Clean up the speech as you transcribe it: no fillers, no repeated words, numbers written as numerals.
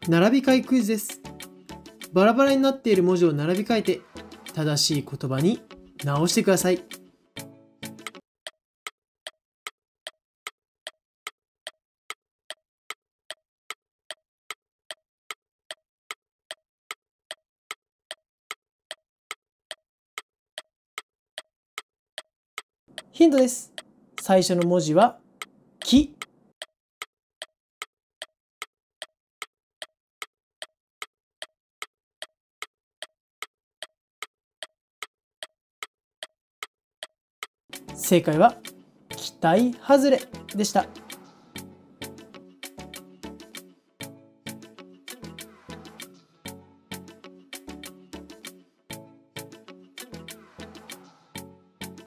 並び替えクイズです。バラバラになっている文字を並び替えて正しい言葉に直してください。ヒントです。最初の文字はき。正解は期待外れでした。